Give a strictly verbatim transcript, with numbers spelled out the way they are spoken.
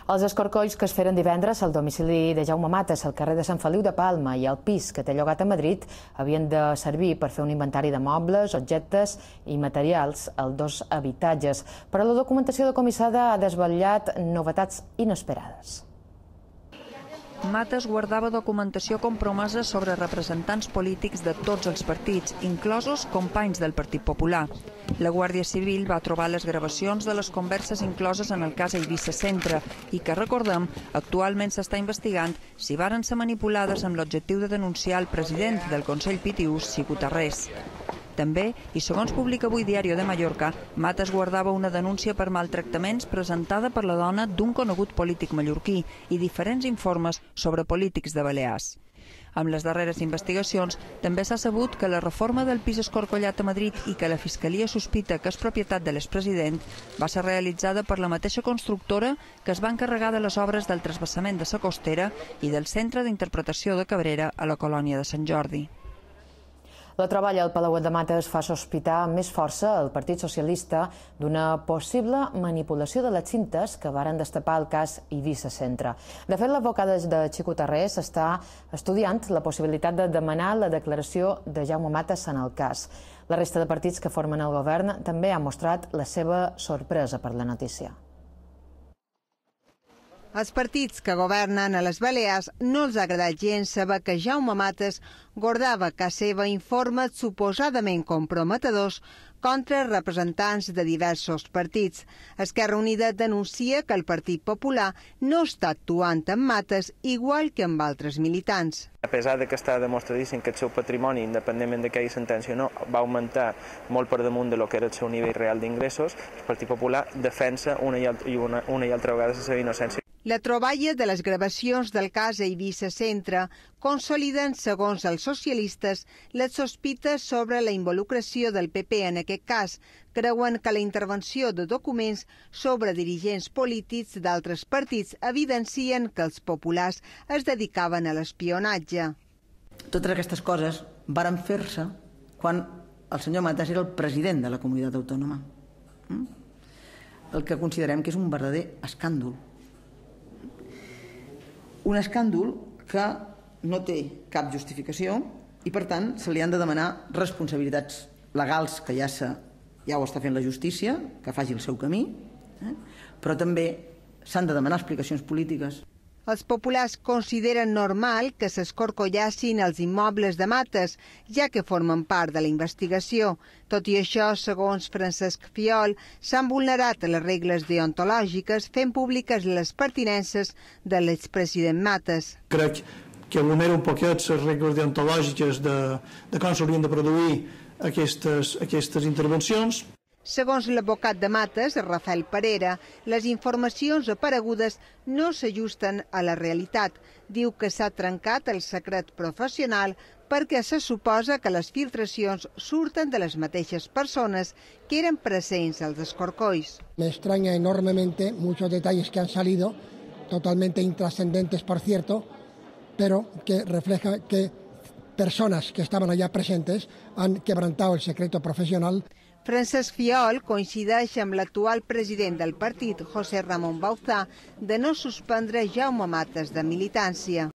Els escorcolls que es feren divendres al domicili de Jaume Matas al carrer de Sant Feliu de Palma i al pis que té llogat a Madrid havien de servir per fer un inventari de mobles, objectes i materials als dos habitatges. Però la documentació decomissada ha desvetllat novetats inesperades. Matas guardava documentació compromesa sobre representants polítics de tots els partits, inclosos companys del Partit Popular. La Guàrdia Civil va trobar les gravacions de les converses incloses en el cas Eivissa Centre i que, recordem, actualment s'està investigant si varen ser manipulades amb l'objectiu de denunciar el president del Consell P T U, Xico Tarrés. També, i segons publica avui Diario de Mallorca, Matas guardava una denúncia per maltractaments presentada per la dona d'un conegut polític mallorquí i diferents informes sobre polítics de Balears. Amb les darreres investigacions, també s'ha sabut que la reforma del pis escorcollat a Madrid i que la Fiscalia sospita que és propietat de l'expresident va ser realitzada per la mateixa constructora que es va encarregar de les obres del transvasament de la Costera i del Centre d'Interpretació de Cabrera a la colònia de Sant Jordi. La troballa al Palauet de Matas fa sospitar amb més força el Partit Socialista d'una possible manipulació de les cintes que varen destapar el cas Eivissa Centre. De fet, l'advocat de Xico Tarrés està estudiant la possibilitat de demanar la declaració de Jaume Matas en el cas. La resta de partits que formen el govern també han mostrat la seva sorpresa per la notícia. Els partits que governen a les Balears no els ha agradat gens saber que Jaume Matas guardava a casa seva informes suposadament comprometedors contra representants de diversos partits. Esquerra Unida denuncia que el Partit Popular no està actuant amb Matas igual que amb altres militants. A pesar de que està demostradíssim que el seu patrimoni, independentment de que hi hagi sentència o no, va augmentar molt per damunt de lo que era el seu nivell real d'ingressos, el Partit Popular defensa una i, altra, una, una i altra vegada la seva innocència. La troballa de les gravacions del cas Eivissa Centre consoliden, segons els socialistes, les sospites sobre la involucració del P P en aquest cas. Creuen que la intervenció de documents sobre dirigents polítics d'altres partits evidencien que els populars es dedicaven a l'espionatge. Totes aquestes coses varen fer-se quan el senyor Matas era el president de la comunitat autònoma. El que considerem que és un verdader escàndol. Un escàndol que no té cap justificació i, per tant, se li han de demanar responsabilitats legals, que ja, se, ja ho està fent la justícia, que faci el seu camí, eh? Però també s'han de demanar explicacions polítiques. Els populars consideren normal que s'escorcollassin els immobles de Matas, ja que formen part de la investigació. Tot i això, segons Francesc Fiol, s'han vulnerat les regles deontològiques fent públiques les pertinences de l'expresident Matas. Crec que vulnera un poquet les regles deontològiques de, de com s'haurien de produir aquestes, aquestes intervencions. Segons l'advocat de Matas, Rafael Parera, les informacions aparegudes no s'ajusten a la realitat. Diu que s'ha trencat el secret professional perquè se suposa que les filtracions surten de les mateixes persones que eren presents als escorcolls. Me extraña enormemente muchos detalles que han salido, totalmente intrascendentes, por cierto, pero que refleja que personas que estaban allá presentes han quebrantado el secreto profesional. Francesc Fiol coincideix amb l'actual president del partit, José Ramón Bauzá, de no suspendre Jaume Matas de militància.